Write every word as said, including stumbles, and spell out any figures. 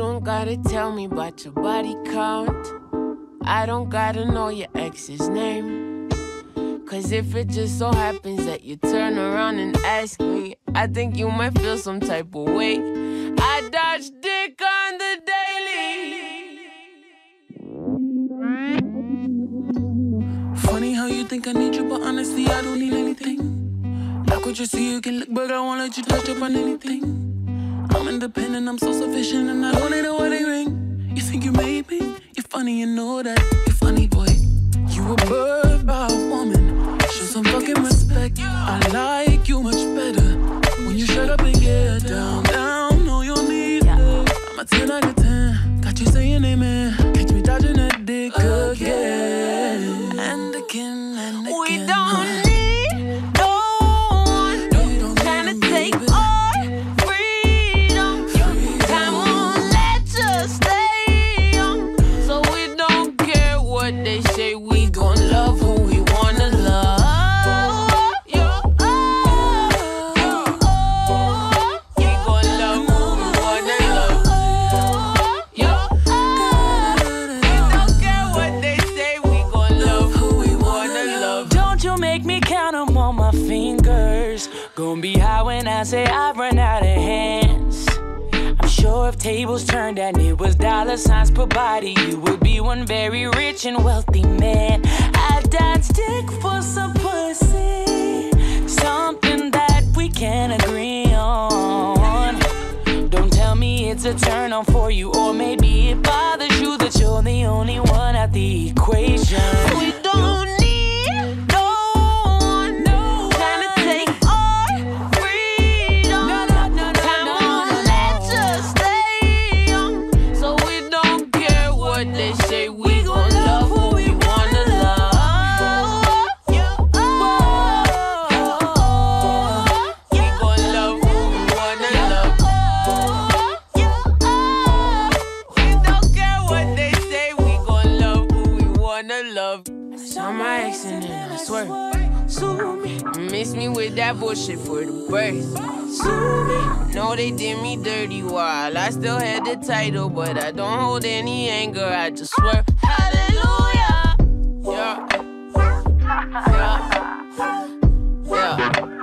don't gotta tell me about your body count. I don't gotta know your ex's name. Cause if it just so happens that you turn around and ask me, I think you might feel some type of way. I dodge dick on the daily. Funny how you think I need you, but honestly I don't need anything. How could you see you can look, but I won't let you touch up on anything. I'm independent, I'm so sufficient, and I don't need a wedding ring. You think you made me? You're funny, you know that. You're funny, boy. You were birthed by a woman. Show some fucking respect. I like you much better when you shut up and get down. Down, no, you need it. I'm a ten out of ten. Got you saying amen. Catch me dodging that dick again. And again, and again. We don't need no one trying to take our freedom. Time won't let us stay young. So we don't care what they say. We gon' love who we wanna love. Gonna be high when I say I run out of hands. I'm sure if tables turned and it was dollar signs per body, you would be one very rich and wealthy man. I died stick for some pussy, something that we can agree on. Don't tell me it's a turn on for you, or maybe it bothers you that you're the only one at the equation. We don't need no one trying to take our freedom. Time won't let us stay young. So we don't care what they say. We gon' love who we wanna love. We gon' love who we wanna love. We don't care what they say. We gon' love who we wanna love. Saw my ex and then I swear, sue me. Miss me with that bullshit for the birth. Sue me. No, they did me dirty while I still had the title, but I don't hold any anger. I just swear, hallelujah. Yeah. Yeah. Yeah.